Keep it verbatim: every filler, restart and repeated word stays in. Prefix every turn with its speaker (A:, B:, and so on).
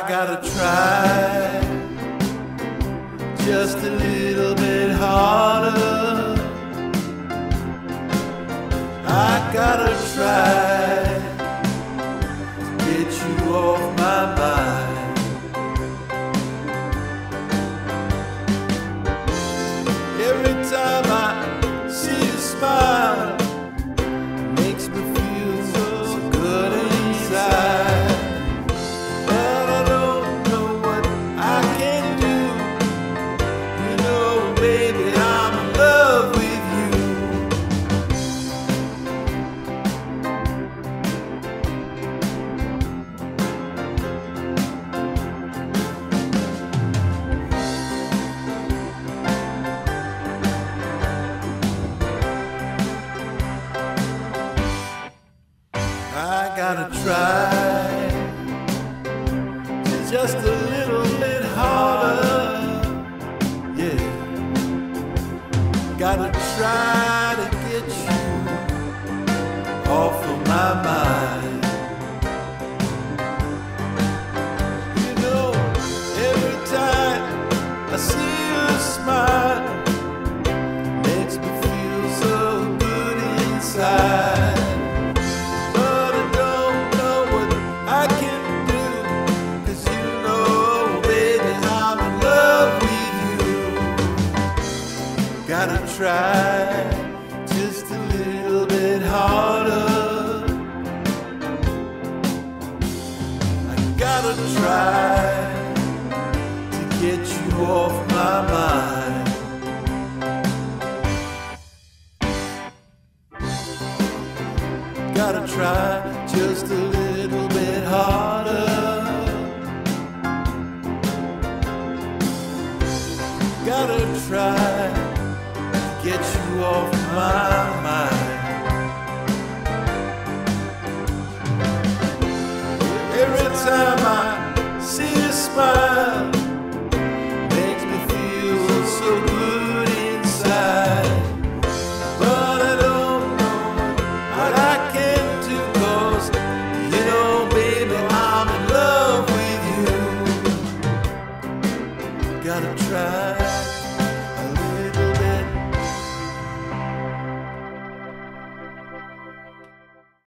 A: gotta try just a little bit harder. I gotta try to get you off my mind. Every time I see you smile, it makes me feel so good inside. But I don't know what I can do. You know, baby, I'm in love with you. I gotta try just a little bit harder, yeah. Gotta try to get you off of my mind. You know, every time I see you smile, makes me feel so good inside. Gotta try just a little bit harder. I gotta try to get you off my mind. Gotta try just a little bit harder. Gotta try get you off my mind.